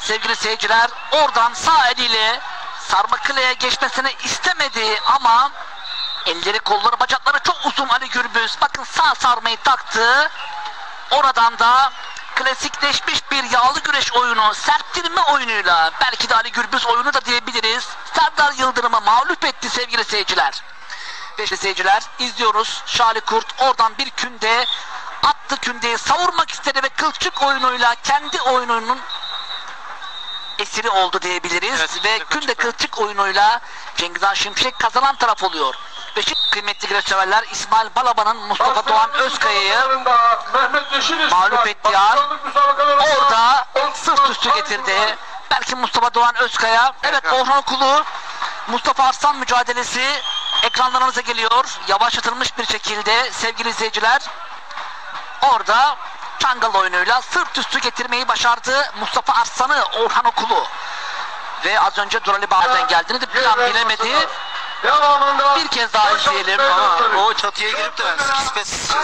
sevgili seyirciler. Oradan sağ eliyle Sarmakıle'ye geçmesini istemedi ama elleri, kolları, bacakları çok uzun Ali Gürbüz. Bakın sağ sarmayı taktı. Oradan da klasikleşmiş bir yağlı güreş oyunu, serptirme oyunuyla, belki de Ali Gürbüz oyunu da diyebiliriz, Serdar Yıldırım'ı mağlup etti sevgili seyirciler. Ve seyirciler izliyoruz. Şali Kurt oradan bir künde attı, kündeyi savurmak istedi ve kılçık oyunuyla kendi oyununun esiri oldu diyebiliriz. Evet, ve künde kılçık oyunuyla Cengizhan Şimşek kazanan taraf oluyor. Ve şimdi kıymetli güreşseverler, İsmail Balaban'ın Mustafa Doğan Özkaya'yı mağlup ettiği an orada sırt üstü getirdi. Belki Mustafa Doğan Özkaya, evet Orhan Okulu, Mustafa Arslan mücadelesi ekranlarınıza geliyor. Yavaşlatılmış bir şekilde sevgili izleyiciler. Orada çangal oyunuyla sırt üstü getirmeyi başardı Mustafa Arslan'ı Orhan Okulu. Ve az önce Durali Bağır'dan geldiğini de bir an bilemedi. Bir kez daha izleyelim. Ama o çatıya girip de skis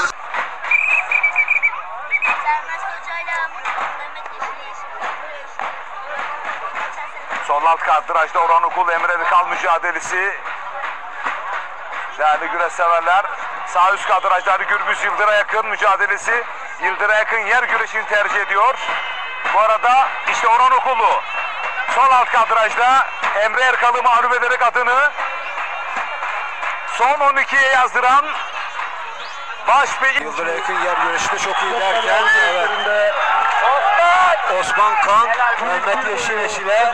Sol alt kadrajda Orhan Okul Emre Bikal mücadelesi. Değerli güreş severler, sağ üst kadrajda Ali Gürbüz Yıldır'a yakın mücadelesi. Yıldır'a yakın yer güreşini tercih ediyor. Bu arada işte Orhan Okulu sol alt kadrajda Emre Erkal'ı mağlup ederek adını son 12'ye yazdıran Yıldır'a yakın yer güreşinde çok iyi derken evet. Osman Kan, Mehmet Yeşil ile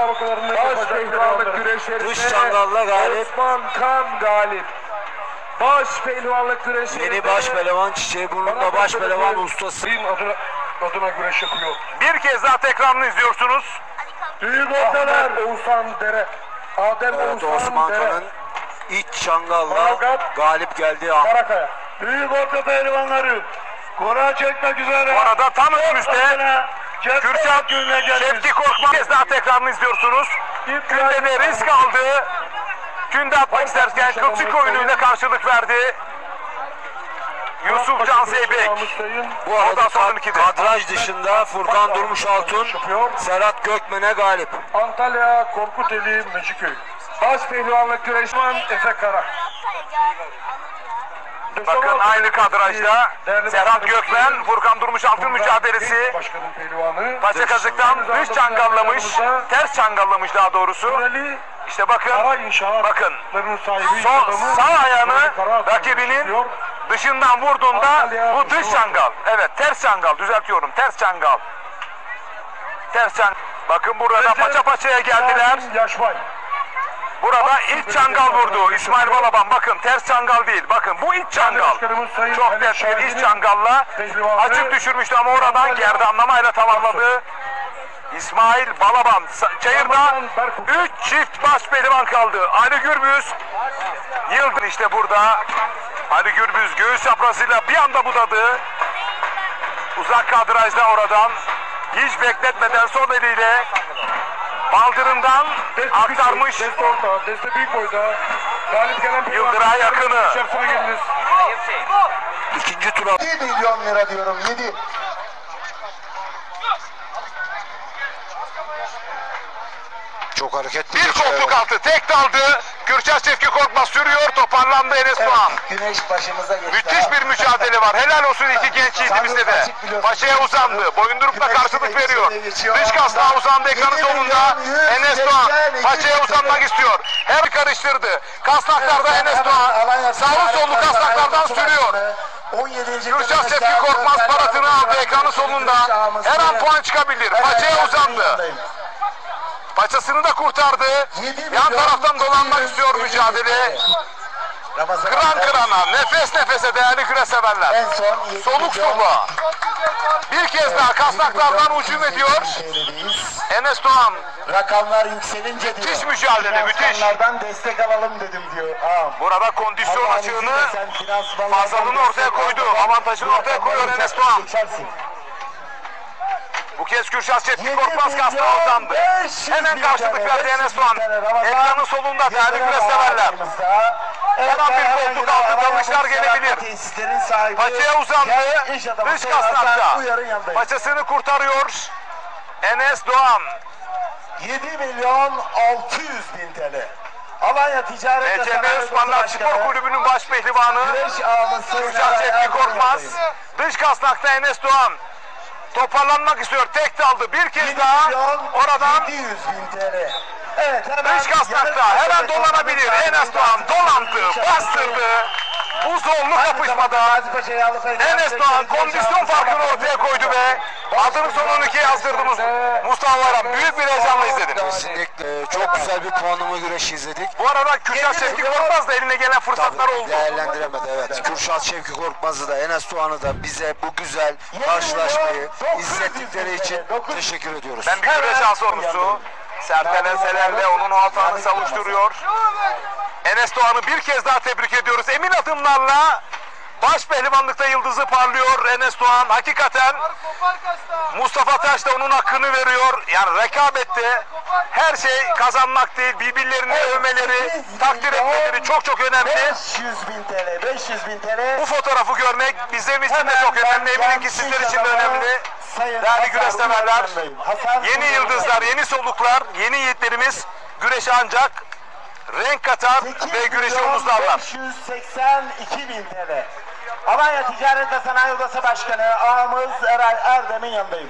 dış çangalla galip. Osman Kan galip. Baş pehlivanlık güreşi. Yeni baş pehlivan, Çiçeğiburnu'nda baş pehlivan ustası. Adına güreş yapıyor. Bir kez daha tekrarını izliyorsunuz. Büyük ortalar. Oğuzhan Dere. Evet, Osman Kan'ın iç çangalla galip geldi. Karakaya. Büyük orta pehlivanları. Kura çekmek üzere. Bu arada tam önümüzde Kürşat Şevki Korkmaz. Bir kez daha tekrarını izliyorsunuz. Künde de risk aldı. Künde atmak isterken kılçık oyunuyla karşılık verdi. Yusuf Can Zeybek. Bu arada kadraj dışında Furkan Durmuş Altun, Serhat Gökmen'e galip. Antalya Korkuteli Meciköy. Baş pehlivanlık güreşman Efe Kara. Bakın aynı kadrajda Serhat Gökmen, Furkan Durmuş Altun mücadelesi. Paça kazıktan dış çangallamış, ters çangallamış daha doğrusu. İşte bakın sağ ayağını rakibinin dışından vurduğunda bu dış çangal. Evet, ters çangal, düzeltiyorum, ters çangal. Ters çangal. Bakın burada paça paçaya geldiler. Burada iç çangal vurdu İsmail Balaban. Bakın ters çangal değil. Bakın bu iç çangal. Çok net bir iç çangalla açık düşürmüştü ama oradan gerdanlamayla tamamladı. İsmail Balaban. Çayırda 3 çift baş pehlivan kaldı. Ali Gürbüz Yıldırım işte burada. Ali Gürbüz göğüs çaprazıyla bir anda budadı. Uzak kadrajda oradan hiç bekletmeden sol eliyle baldırından aktarmış. Yıldır'a yakını. İkinci tura 7 milyon lira diyorum, 7. çok hareketli. Bir koltuk altı tek daldı. Kürşat Şevki Korkmaz sürüyor. Toparlandı Enes Doğan. Güneş başımıza geçti. Müthiş bir mücadele var. Helal olsun iki genç yiğidimizde de. Paçaya uzandı. Boyundurukla karşılık veriyor. Dış kasnağa uzandı ekranın sonunda. Enes Doğan paçaya uzanmak istiyor. Her karıştırdı. Kasnaklarda Enes Doğan sağlı sollu kasnaklardan sürüyor. Kürşat Şevki Korkmaz paratını aldı ekranın sonunda. Her an puan çıkabilir. Paçaya uzandı. Paçasını da kurtardı. Yan taraftan dolanmak istiyor mücadele. Kıran kırana, nefes nefese değerli güreş severler. Soluk soluğa. Bir kez daha kasnaklardan hücum ediyor. Enes Doğan. Rakamlar yükselince diyor. Müthiş mücadele, müthiş. Destek alalım dedim diyor. Burada kondisyon açığını, fazlalığını ortaya koydu. Avantajını ortaya koyuyor Enes Doğan. Bu kez Kürşat Şevki Korkmaz kasnağa uzandı. Hemen karşılık verdi Enes Doğan. Ekranın solunda değerli güreş severler. Her an bir koltuk altı dalışlar gelebilir. Paçaya uzandı. Dış kasnakta. Paçasını kurtarıyor. Enes Doğan. 7.600.000 TL. Alanya Ticaret ve ECM Sanayi Osmanlılar Odası Spor Başkanı, Kulübü'nün baş pehlivanı Güreş ağabeysi Kürşat Şevki Korkmaz. Dış kasnakta Enes Doğan. Toparlanmak istiyor. Tek daldı. Bir kez daha oradan 700.000 TL. Evet, hemen dış kasnakta hemen dolanabilir. Enes Doğan dolandı, bastırdı. Bu zorlu kapışmada Enes Doğan kondisyon farkını ortaya koydu ve adını son 12'ye yazdırdığımız Mustafa Bayram büyük bir heyecanla izledim. Kesinlikle çok güzel bir puanlama güreşi izledik. Bu arada Kürşat Şevki Korkmaz da eline gelen fırsatlar oldu. Değerlendiremedi, evet. Kürşat Şevki Korkmaz'ı da Enes Doğan'ı da bize bu güzel karşılaşmayı izlettikleri için teşekkür ediyoruz. Ben bir güreş sorusu. Sertel Enseler'le onun hatanı savuşturuyor. Enes Doğan'ı bir kez daha tebrik ediyoruz. Emin adımlarla baş pehlivanlıkta yıldızı parlıyor Enes Doğan. Hakikaten Mustafa Taş da onun hakkını veriyor. Yani rekabette her şey kazanmak değil, birbirlerini övmeleri, takdir etmeleri çok çok önemli. 500.000 TL, 500.000 TL. Bu fotoğrafı görmek bizim için de çok önemli. Eminim ki sizler için de önemli. Değerli güreş severler, yeni yıldızlar, yeni soluklar, yeni yiğitlerimiz güreşe ancak renk katar ve güreşi omuzlarlar. 582.000 TL. Alanya Ticaret ve Sanayi Odası Başkanı ağamız Eray Erdem'in yanındayım.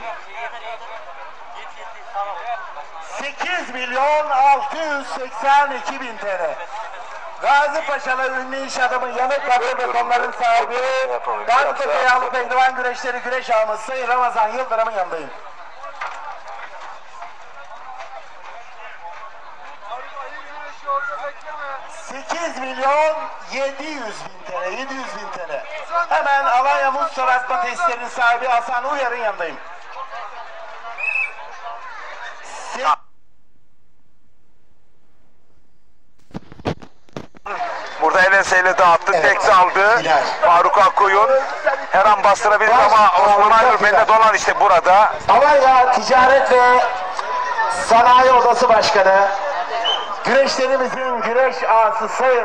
8.682.000 TL. Gazi Paşalı ünlü iş adamı yanık bakır betonların sahibi Gazi Paşa Yağlı Pehlivan Güreşleri güreş ağamız Sayın Ramazan Yıldırım'ın yanındayım. $8.700.000 TL, 700.000 TL. Hemen Alanya Muz Sarasma Tesislerinin sahibi Hasan Uyar'ın yanındayım. Burada Elense'yle dağıttı, tek aldı. Faruk Akkoyun her an bastırabilir ama Osman Aygür belli dolan işte burada. Alanya Ticaret ve Sanayi Odası Başkanı, güreşlerimizin güreş ağası Sayın